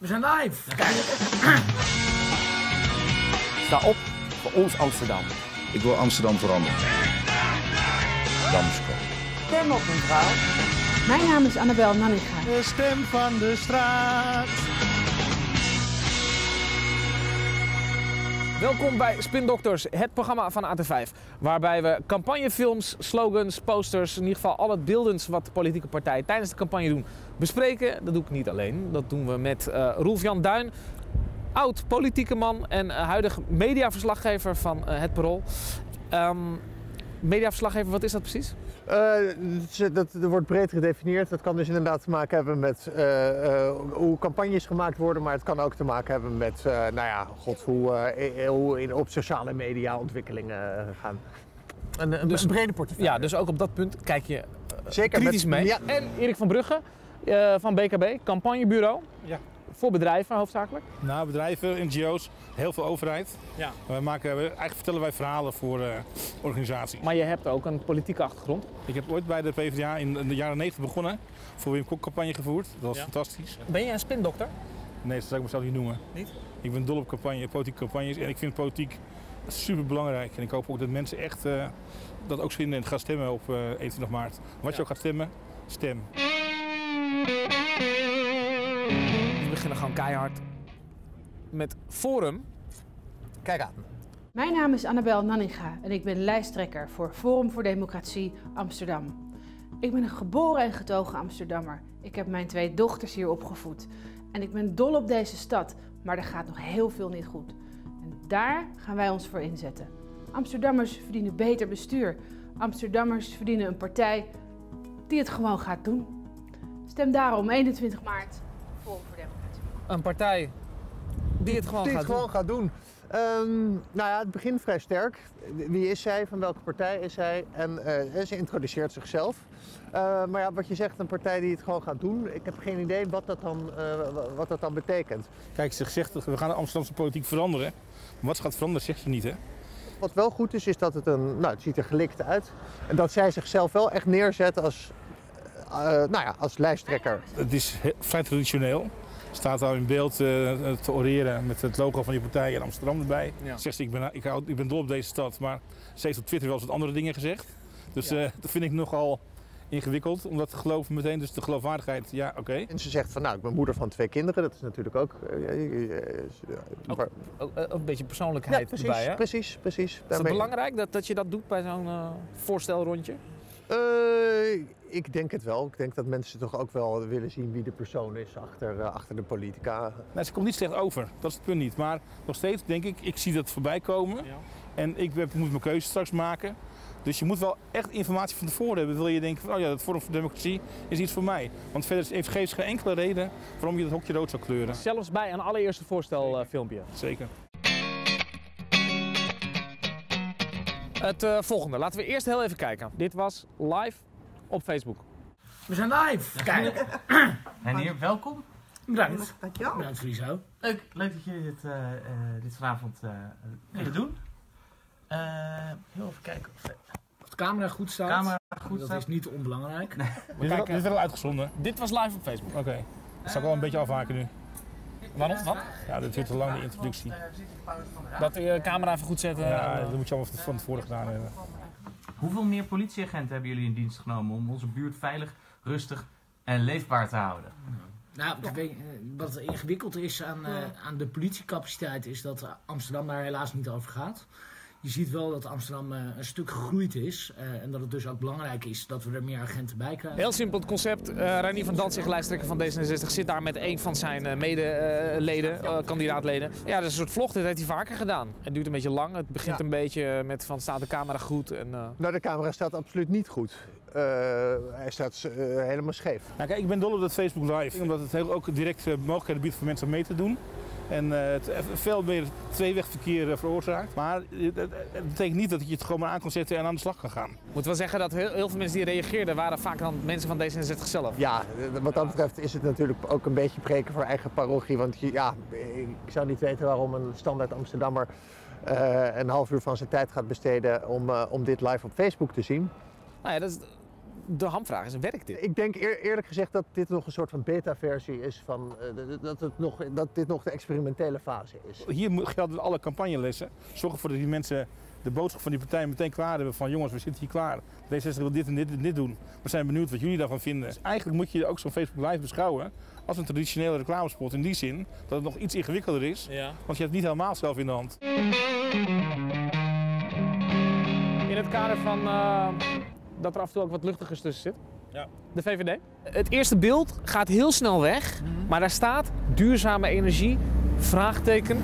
We zijn live! Kijk. Sta op voor ons Amsterdam. Ik wil Amsterdam veranderen. Damsko. Stem op mevrouw. Mijn naam is Annabel Nanninga. De stem van de straat. Welkom bij Spindokters, het programma van AT5. Waarbij we campagnefilms, slogans, posters, in ieder geval al het beeldends wat de politieke partijen tijdens de campagne doen, bespreken. Dat doe ik niet alleen. Dat doen we met Rolf-Jan Duin, oud politieke man en huidig mediaverslaggever van Het Parool. Mediaverslaggever, wat is dat precies? Dat wordt breed gedefinieerd. Dat kan dus inderdaad te maken hebben met hoe campagnes gemaakt worden, maar het kan ook te maken hebben met hoe op sociale media ontwikkelingen gaan. Een brede portefeuille. Ja, dus ook op dat punt kijk je Zeker kritisch mee. Ja. En Erik van Brugge van BKB, campagnebureau. Ja. Voor bedrijven hoofdzakelijk. Nou, bedrijven, NGO's, heel veel overheid. Ja. Eigenlijk vertellen wij verhalen voor organisaties. Maar je hebt ook een politieke achtergrond. Ik heb ooit bij de PvdA in de jaren 90 begonnen, voor Wim Kok campagne gevoerd. Dat was fantastisch. Ben je een spindokter? Nee, dat zou ik mezelf niet noemen. Niet? Ik ben dol op politieke campagnes en ik vind politiek super belangrijk. En ik hoop ook dat mensen echt dat ook vinden en gaan stemmen op 21 maart. Wat je ook gaat stemmen, stem. We beginnen gewoon keihard met Forum. Kijk aan. Mijn naam is Annabel Nanninga en ik ben lijsttrekker voor Forum voor Democratie Amsterdam. Ik ben een geboren en getogen Amsterdammer. Ik heb mijn 2 dochters hier opgevoed. En ik ben dol op deze stad, maar er gaat nog heel veel niet goed. En daar gaan wij ons voor inzetten. Amsterdammers verdienen beter bestuur. Amsterdammers verdienen een partij die het gewoon gaat doen. Stem daarom 21 maart Forum voor Democratie. Een partij die het gewoon gaat doen. Het begint vrij sterk. Wie is zij? Van welke partij is zij? En ze introduceert zichzelf. Maar ja, wat je zegt, een partij die het gewoon gaat doen. Ik heb geen idee wat dat dan betekent. Kijk, ze zegt we gaan de Amsterdamse politiek veranderen. Maar wat ze gaat veranderen, zegt ze niet, hè? Wat wel goed is dat het het ziet er gelikt uit. En dat zij zichzelf wel echt neerzet als lijsttrekker. Het is vrij traditioneel. Staat daar in beeld te oreren met het logo van die partij en Amsterdam erbij. Ja. Zegt ze, ik ben dol op deze stad, maar ze heeft op Twitter wel eens wat andere dingen gezegd. Dus dat vind ik nogal ingewikkeld om dat te geloven meteen. Dus de geloofwaardigheid, ja, oké. En ze zegt van, ik ben moeder van 2 kinderen. Dat is natuurlijk ook... Ook een beetje persoonlijkheid erbij, hè? Precies. Is het belangrijk dat je dat doet bij zo'n voorstelrondje? Ik denk het wel. Ik denk dat mensen toch ook wel willen zien wie de persoon is achter de politica. Nou, ze komt niet slecht over, dat is het punt niet. Maar nog steeds denk ik zie dat voorbij komen. Ja. En ik moet mijn keuze straks maken. Dus je moet wel echt informatie van tevoren hebben. Wil je denken van, dat Forum voor Democratie is iets voor mij. Want verder geeft ze geen enkele reden waarom je dat hokje rood zou kleuren. Zelfs bij een allereerste voorstelfilmpje. Zeker. Het volgende. Laten we eerst heel even kijken. Dit was live op Facebook. We zijn live! Kijk. Meneer, welkom. Bedankt. Dankjewel. Bedankt voor die zo. Leuk dat jullie dit vanavond willen doen. Heel even kijken Of de camera goed staat. Dat is niet onbelangrijk. Nee. Dit is wel uitgezonden. Dit was live op Facebook. Oké. Dat zou ik wel een beetje afhaken nu. Waarom? Wat? Ja, dit duurt te lang, de introductie. Dat de camera even goed zetten. Ja, dat moet je allemaal van tevoren gedaan hebben. Hoeveel meer politieagenten hebben jullie in dienst genomen om onze buurt veilig, rustig en leefbaar te houden? Nou, wat ingewikkeld is aan de politiecapaciteit is dat Amsterdam daar helaas niet over gaat. Je ziet wel dat Amsterdam een stuk gegroeid is en dat het dus ook belangrijk is dat we er meer agenten bij krijgen. Heel simpel het concept. Reinier van Dantzig, lijsttrekker van D66, zit daar met een van zijn medeleden, kandidaatleden. Ja, dat is een soort vlog, dit heeft hij vaker gedaan. Het duurt een beetje lang, het begint een beetje met van staat de camera goed. En, Nou, de camera staat absoluut niet goed. Hij staat helemaal scheef. Nou, kijk, ik ben dol op dat Facebook Live, omdat het ook direct mogelijkheden biedt voor mensen om mee te doen. En het veel meer tweewegverkeer veroorzaakt. Maar het betekent niet dat je het gewoon maar aan kan zetten en aan de slag kan gaan. Ik moet wel zeggen dat heel veel mensen die reageerden waren vaak dan mensen van D66 zelf. Ja, wat dat betreft is het natuurlijk ook een beetje preken voor eigen parochie. Want ik zou niet weten waarom een standaard Amsterdammer een half uur van zijn tijd gaat besteden om dit live op Facebook te zien. Nou ja, de hamvraag is, werkt dit? Ik denk eerlijk gezegd dat dit nog een soort van beta-versie is van dat dit nog de experimentele fase is. Hier gelden alle campagnelessen. Zorg ervoor dat die mensen de boodschap van die partij meteen klaar hebben van jongens, we zitten hier klaar. D66 wil dit en dit en dit doen. We zijn benieuwd wat jullie daarvan vinden. Dus eigenlijk moet je ook zo'n Facebook Live beschouwen als een traditionele reclamespot. In die zin dat het nog iets ingewikkelder is, want je hebt het niet helemaal zelf in de hand. In het kader van dat er af en toe ook wat luchtigers tussen zit. Ja. De VVD. Het eerste beeld gaat heel snel weg, maar daar staat duurzame energie, vraagteken.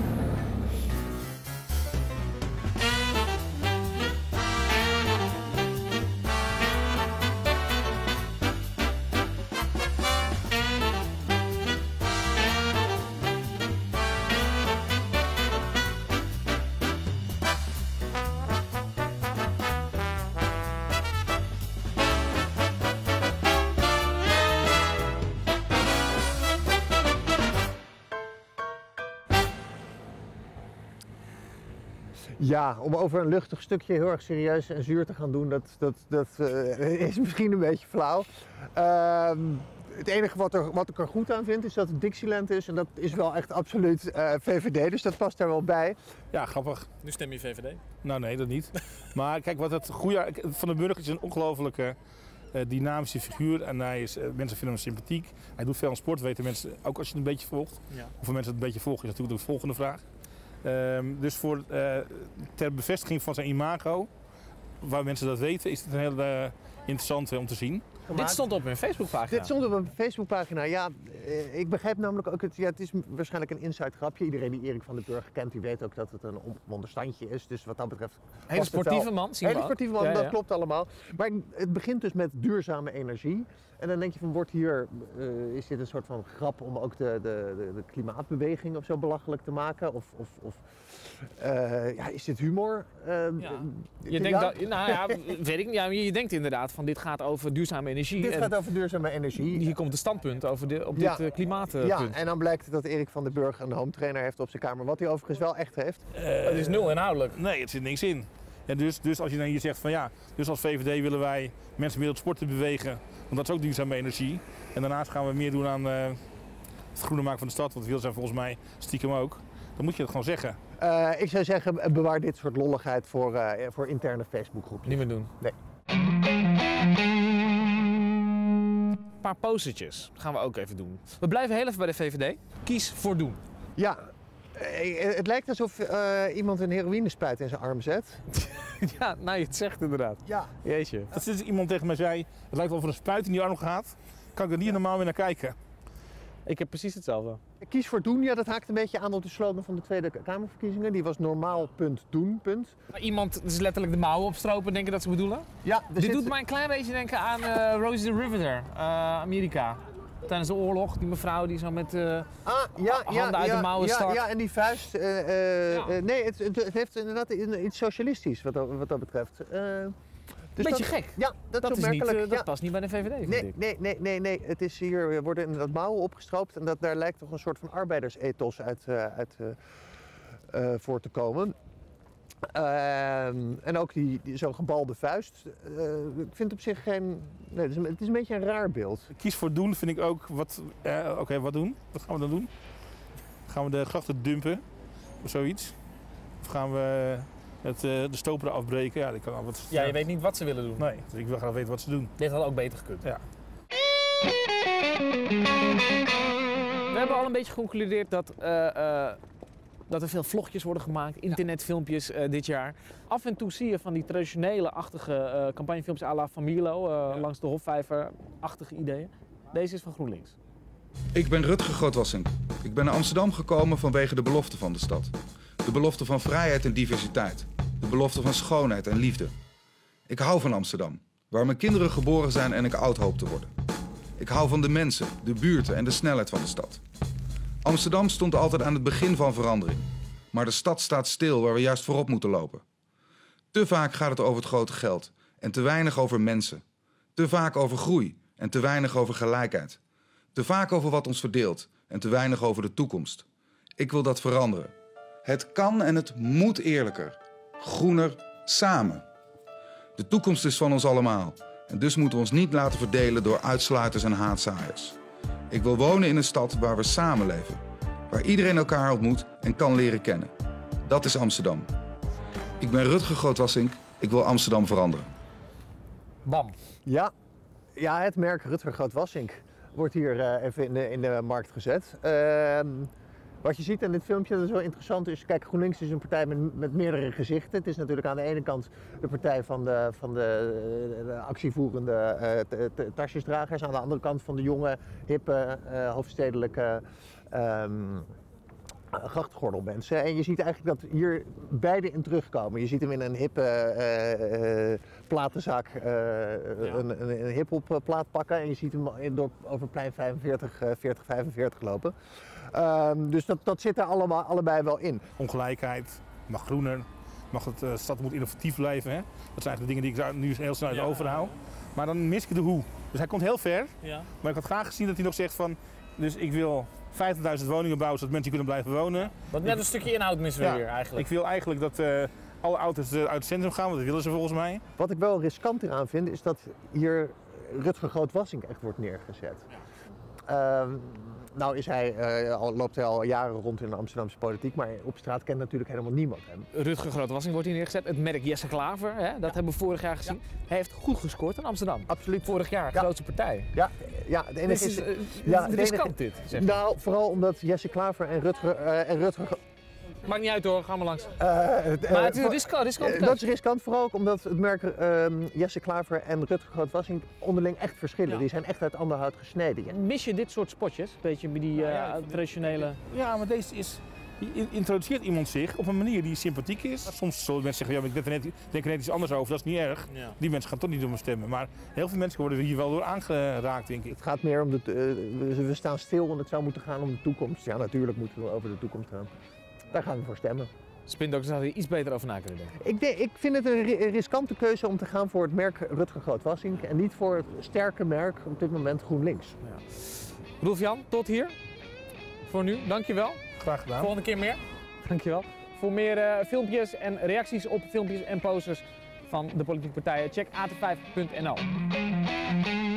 Ja, om over een luchtig stukje heel erg serieus en zuur te gaan doen, dat is misschien een beetje flauw. Het enige wat ik er goed aan vind is dat het Dixieland is en dat is wel echt absoluut VVD, dus dat past daar wel bij. Ja, grappig. Nu stem je VVD? Nou nee, dat niet. Maar kijk, wat het goede Van den Burg is een ongelofelijke dynamische figuur en mensen vinden hem sympathiek. Hij doet veel aan sport, weten mensen, ook als je het een beetje volgt. Ja. Hoeveel mensen het een beetje volgen is natuurlijk de volgende vraag. Dus ter bevestiging van zijn imago, waar mensen dat weten, is het een hele interessante om te zien. Dit stond op mijn Facebookpagina. Dit stond op een Facebookpagina, ja. Ik begrijp namelijk ook, het is waarschijnlijk een inside grapje. Iedereen die Erik van den Burg kent, die weet ook dat het een onderstandje is. Dus wat dat betreft... Hele sportieve man, zien we Hele sportieve man, ja, dat klopt allemaal. Maar het begint dus met duurzame energie. En dan denk je van, is dit een soort van grap om ook de klimaatbeweging of zo belachelijk te maken? Is dit humor? Je denkt weet ik niet. Ja, je denkt inderdaad van dit gaat over duurzame energie. Dit gaat over duurzame energie. Hier komt het standpunt over dit klimaatpunt. Ja, en dan blijkt dat Erik van den Burg een home trainer heeft op zijn kamer, wat hij overigens wel echt heeft. Het is nul inhoudelijk. Nee, het zit niks in. Ja, dus als je dan hier zegt van dus als VVD willen wij mensen meer op sporten bewegen, want dat is ook duurzame energie. En daarnaast gaan we meer doen aan het groener maken van de stad, want dat wil zijn volgens mij stiekem ook. Dan moet je dat gewoon zeggen. Ik zou zeggen, bewaar dit soort lolligheid voor interne Facebookgroepjes. Niet meer doen. Nee. Een paar postertjes gaan we ook even doen. We blijven heel even bij de VVD. Kies voor doen. Ja, het lijkt alsof iemand een heroïnespuit in zijn arm zet. Ja, nou je het zegt inderdaad. Ja. Jeetje. Als iemand tegen mij zei, het lijkt wel of er een spuit in die arm gaat, kan ik er niet normaal meer naar kijken. Ik heb precies hetzelfde. Kies voor doen, ja, dat haakt een beetje aan op de slogan van de Tweede Kamerverkiezingen. Die was normaal, doen. Iemand is letterlijk de mouwen opstropen, denk je dat ze bedoelen? Ja. Dit doet mij een klein beetje denken aan Rosie the Riveter, Amerika. Tijdens de oorlog, die mevrouw die zo met handen uit de mouwen stak. Ja, en die vuist. Nee, het heeft inderdaad iets socialistisch wat dat betreft. Dus beetje gek. Ja, dat is opmerkelijk. Dat past niet bij de VVD, vind ik. Nee. Het is hier worden inderdaad mouwen opgestroopt en daar lijkt toch een soort van arbeidersethos uit voor te komen. En ook zo'n gebalde vuist. Ik vind op zich geen... Nee, het is een beetje een raar beeld. Kies voor doen vind ik ook wat... wat doen? Wat gaan we dan doen? Gaan we de grachten dumpen? Of zoiets? Of gaan we de stoperen afbreken? Ja, je weet niet wat ze willen doen. Nee, dus ik wil graag weten wat ze doen. Dit had ook beter gekund. Ja. We hebben al een beetje geconcludeerd dat er veel vlogjes worden gemaakt, internetfilmpjes dit jaar. Af en toe zie je van die traditionele-achtige campagnefilms à la Van Mierlo, langs de Hofvijver-achtige ideeën. Deze is van GroenLinks. Ik ben Rutger Grootwassink. Ik ben naar Amsterdam gekomen vanwege de belofte van de stad. De belofte van vrijheid en diversiteit. De belofte van schoonheid en liefde. Ik hou van Amsterdam, waar mijn kinderen geboren zijn en ik oud hoop te worden. Ik hou van de mensen, de buurten en de snelheid van de stad. Amsterdam stond altijd aan het begin van verandering. Maar de stad staat stil waar we juist voorop moeten lopen. Te vaak gaat het over het grote geld en te weinig over mensen. Te vaak over groei en te weinig over gelijkheid. Te vaak over wat ons verdeelt en te weinig over de toekomst. Ik wil dat veranderen. Het kan en het moet eerlijker. Groener, samen. De toekomst is van ons allemaal. En dus moeten we ons niet laten verdelen door uitsluiters en haatzaaiers. Ik wil wonen in een stad waar we samenleven. Waar iedereen elkaar ontmoet en kan leren kennen. Dat is Amsterdam. Ik ben Rutger Grootwassink. Ik wil Amsterdam veranderen. Bam. Ja, het merk Rutger Grootwassink wordt hier even in de markt gezet. Wat je ziet in dit filmpje, dat is wel interessant, is, kijk, GroenLinks is een partij met meerdere gezichten. Het is natuurlijk aan de ene kant de partij van de actievoerende tasjesdragers, aan de andere kant van de jonge, hippe, hoofdstedelijke grachtgordelmensen. En je ziet eigenlijk dat hier beide in terugkomen. Je ziet hem in een hippe platenzaak, een hip-hop plaat pakken, en je ziet hem door over plein 45 lopen. Dus dat zit er allebei wel in. Ongelijkheid, mag groener, de stad moet innovatief blijven. Hè? Dat zijn eigenlijk de dingen die ik nu heel snel overhoud. Maar dan mis ik de hoe. Dus hij komt heel ver, maar ik had graag gezien dat hij nog zegt van, dus ik wil 50.000 woningen bouwen zodat mensen hier kunnen blijven wonen. Wat net een stukje inhoud missen we hier eigenlijk. Ik wil eigenlijk dat alle auto's uit het centrum gaan, want dat willen ze volgens mij. Wat ik wel riskant eraan vind, is dat hier Rutger Grootwassink echt wordt neergezet. Nou loopt hij al jaren rond in de Amsterdamse politiek, maar op straat kent natuurlijk helemaal niemand hem. Rutger Grootwassink wordt hier neergezet. Het merk Jesse Klaver, hè, dat hebben we vorig jaar gezien. Hij heeft goed gescoord in Amsterdam. Absoluut. Vorig jaar, grootste partij. Ja, het enige is... riskant dit, zeg. Nou, vooral omdat Jesse Klaver en Rutger Maakt niet uit hoor, ga maar langs. Maar het is riskant. Dat is riskant, vooral ook omdat het merk Jesse Klaver en Rutger Grootwassink onderling echt verschillen. Ja. Die zijn echt uit ander hout gesneden. Ja. Mis je dit soort spotjes? Een beetje bij die traditionele... Ja, maar deze is... introduceert iemand zich op een manier die sympathiek is. Soms zullen mensen zeggen, ja, ik denk er net iets anders over, dat is niet erg. Ja. Die mensen gaan toch niet op me stemmen. Maar heel veel mensen worden hier wel door aangeraakt, denk ik. Het gaat meer om we staan stil en het zou moeten gaan om de toekomst. Ja, natuurlijk moeten we over de toekomst gaan. Daar gaan we voor stemmen. Spindokters hadden hier iets beter over na kunnen denken. Ik vind het een riskante keuze om te gaan voor het merk Rutger Grootwassink en niet voor het sterke merk op dit moment GroenLinks. Ja. Rolf-Jan, tot hier. Voor nu, dankjewel. Graag gedaan. Volgende keer meer. Dankjewel. Voor meer filmpjes en reacties op filmpjes en posters van de politieke partijen, check at5.nl.